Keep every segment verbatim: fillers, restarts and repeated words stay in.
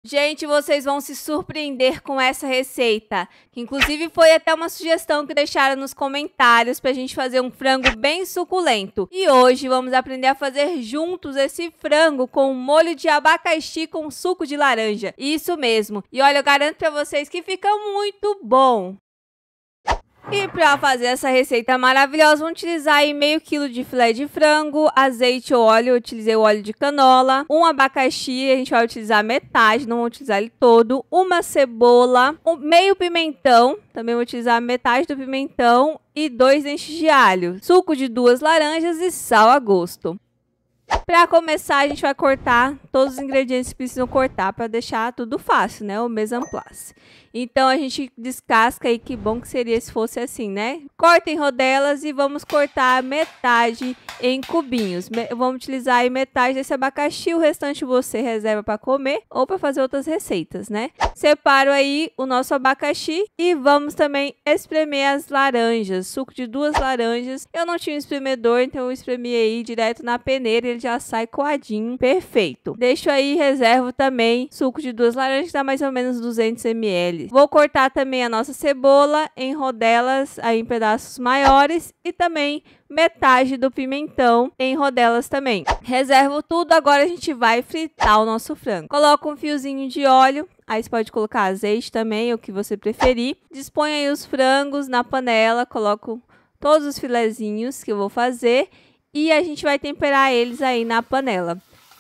Gente, vocês vão se surpreender com essa receita, que inclusive foi até uma sugestão que deixaram nos comentários para a gente fazer um frango bem suculento. E hoje vamos aprender a fazer juntos esse frango com um molho de abacaxi com suco de laranja. Isso mesmo. E olha, eu garanto para vocês que fica muito bom. E para fazer essa receita maravilhosa, vamos utilizar aí meio quilo de filé de frango, azeite ou óleo, eu utilizei o óleo de canola, um abacaxi, a gente vai utilizar metade, não vou utilizar ele todo, uma cebola, um meio pimentão, também vou utilizar metade do pimentão e dois dentes de alho, suco de duas laranjas e sal a gosto. Para começar, a gente vai cortar todos os ingredientes que precisam cortar para deixar tudo fácil, né? O mise en place. Então, a gente descasca aí, que bom que seria se fosse assim, né? Corta em rodelas e vamos cortar metade em cubinhos. Vamos utilizar aí metade desse abacaxi, o restante você reserva para comer ou para fazer outras receitas, né? Separo aí o nosso abacaxi e vamos também espremer as laranjas, suco de duas laranjas. Eu não tinha um espremedor, então eu espremi aí direto na peneira, ele já sai coadinho, perfeito. Deixo aí, reservo também suco de duas laranjas, que dá mais ou menos duzentos mililitros. Vou cortar também a nossa cebola em rodelas, aí em pedaços maiores, e também metade do pimentão em rodelas também. Reservo tudo, agora a gente vai fritar o nosso frango. Coloco um fiozinho de óleo, aí você pode colocar azeite também, o que você preferir. Dispõe aí os frangos na panela, coloco todos os filezinhos que eu vou fazer e a gente vai temperar eles aí na panela.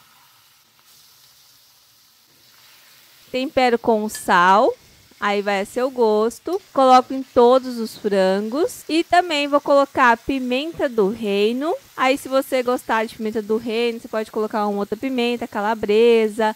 Tempero com sal. Aí vai a seu gosto. Coloco em todos os frangos. E também vou colocar pimenta do reino. Aí se você gostar de pimenta do reino, você pode colocar uma outra pimenta, calabresa.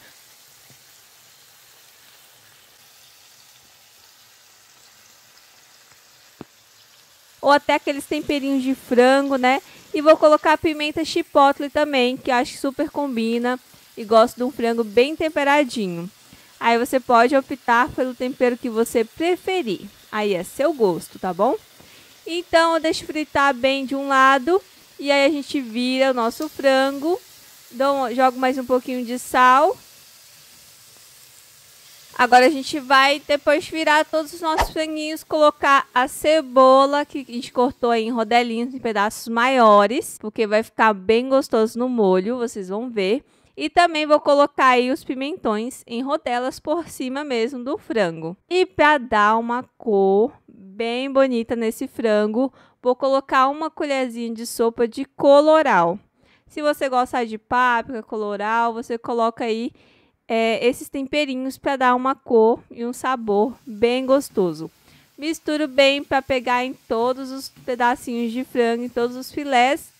Ou até aqueles temperinhos de frango, né? E vou colocar pimenta chipotle também, que eu acho que super combina. E gosto de um frango bem temperadinho. Aí você pode optar pelo tempero que você preferir. Aí é seu gosto, tá bom? Então, eu deixo fritar bem de um lado. E aí a gente vira o nosso frango. Dou, jogo mais um pouquinho de sal. Agora a gente vai, depois de virar todos os nossos franguinhos, colocar a cebola, que a gente cortou aí em rodelinhos, em pedaços maiores. Porque vai ficar bem gostoso no molho, vocês vão ver. E também vou colocar aí os pimentões em rodelas por cima mesmo do frango. E para dar uma cor bem bonita nesse frango, vou colocar uma colherzinha de sopa de colorau. Se você gostar de páprica, colorau, você coloca aí é, esses temperinhos para dar uma cor e um sabor bem gostoso. Misturo bem para pegar em todos os pedacinhos de frango, em todos os filés.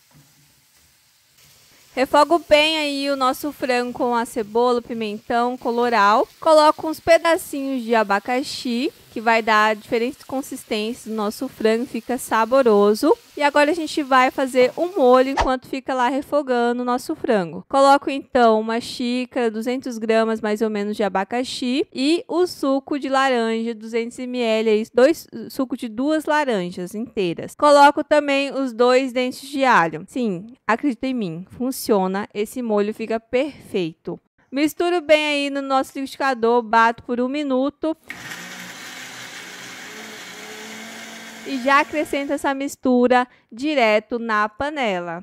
Refogo bem aí o nosso frango com a cebola, pimentão, colorau. Coloco uns pedacinhos de abacaxi, que vai dar diferentes consistências no nosso frango, fica saboroso. E agora a gente vai fazer um molho enquanto fica lá refogando o nosso frango. Coloco então uma xícara, duzentas gramas mais ou menos de abacaxi e o suco de laranja, duzentos mililitros, dois, suco de duas laranjas inteiras. Coloco também os dois dentes de alho. Sim, acredita em mim, funciona, esse molho fica perfeito. Misturo bem aí no nosso liquidificador, bato por um minuto. E já acrescento essa mistura direto na panela.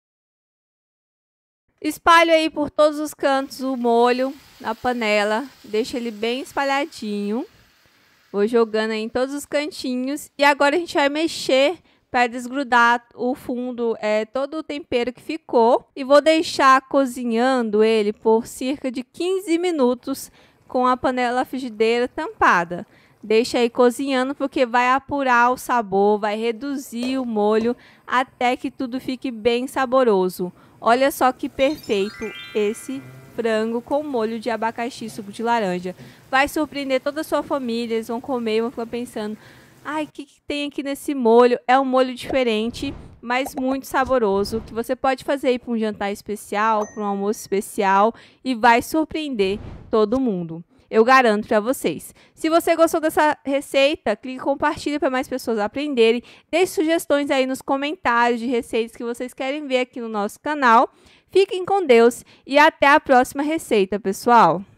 Espalho aí por todos os cantos o molho na panela. Deixo ele bem espalhadinho. Vou jogando aí em todos os cantinhos. E agora a gente vai mexer para desgrudar o fundo, é, todo o tempero que ficou. E vou deixar cozinhando ele por cerca de quinze minutos com a panela frigideira tampada. Deixa aí cozinhando porque vai apurar o sabor, vai reduzir o molho até que tudo fique bem saboroso. Olha só que perfeito esse frango com molho de abacaxi, suco de laranja. Vai surpreender toda a sua família, eles vão comer e vão ficar pensando: ai, o que, que tem aqui nesse molho? É um molho diferente, mas muito saboroso, que você pode fazer aí para um jantar especial, para um almoço especial e vai surpreender todo mundo. Eu garanto para vocês. Se você gostou dessa receita, clique em compartilha para mais pessoas aprenderem. Deixe sugestões aí nos comentários de receitas que vocês querem ver aqui no nosso canal. Fiquem com Deus e até a próxima receita, pessoal!